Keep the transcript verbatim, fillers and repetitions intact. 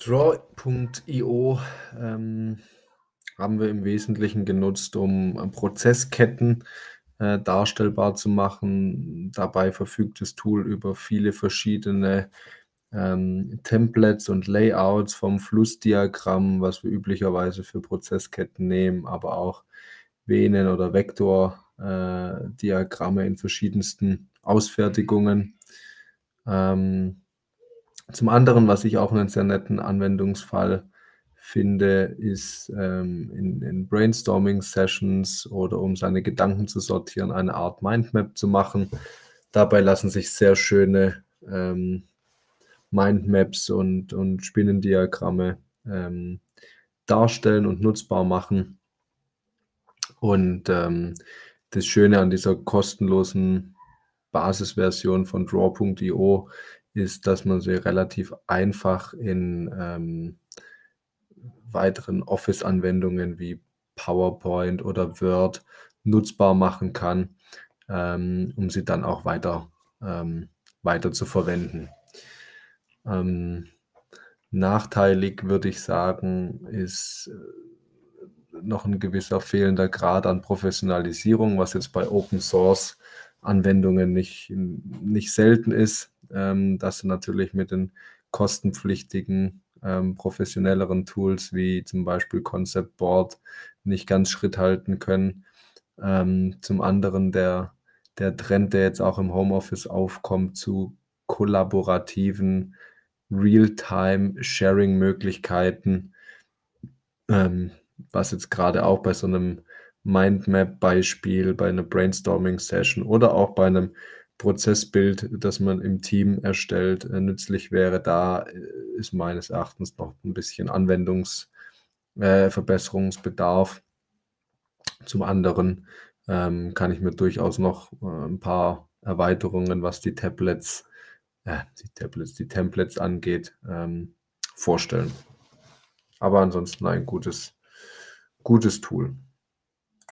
Draw Punkt io ähm, haben wir im Wesentlichen genutzt, um, äh, Prozessketten, äh, darstellbar zu machen. Dabei verfügt das Tool über viele verschiedene, ähm, Templates und Layouts vom Flussdiagramm, was wir üblicherweise für Prozessketten nehmen, aber auch Venen oder Vektor äh, Diagramme in verschiedensten Ausfertigungen. Ähm, zum anderen, was ich auch 'nen sehr netten Anwendungsfall finde, ist, ähm, in in Brainstorming-Sessions oder um seine Gedanken zu sortieren, eine Art Mindmap zu machen. Dabei lassen sich sehr schöne, ähm, Mindmaps und und Spinnendiagramme, ähm, darstellen und nutzbar machen. Und, ähm, das Schöne an dieser kostenlosen Basisversion von Draw Punkt io ist, dass man sie relativ einfach in, ähm, weiteren Office-Anwendungen wie PowerPoint oder Word nutzbar machen kann, ähm, um sie dann auch weiter ähm, weiter zu verwenden. Ähm, nachteilig würde ich sagen, ist, äh, noch 'n gewisser fehlender Grad an Professionalisierung, was jetzt bei Open-Source-Anwendungen nicht nicht selten ist, ähm, dass du natürlich mit den kostenpflichtigen, ähm, professionelleren Tools wie zum Beispiel Concept Board nicht ganz Schritt halten können. Ähm, zum anderen der der Trend, der jetzt auch im Homeoffice aufkommt, zu kollaborativen Realtime-Sharing-Möglichkeiten, ähm, was jetzt grade auch bei so 'nem Mindmap-Beispiel, bei 'ner Brainstorming-Session oder auch bei 'nem Prozessbild, das man im Team erstellt, äh, nützlich wäre. Da, äh, ist meines Erachtens noch 'n bisschen Anwendungs äh, Verbesserungsbedarf. Zum anderen, ähm, kann ich mir durchaus noch, äh, 'n paar Erweiterungen, was die Tablets äh, die Tablets, die Templates angeht, ähm, vorstellen. Aber ansonsten ein gutes gutes Tool.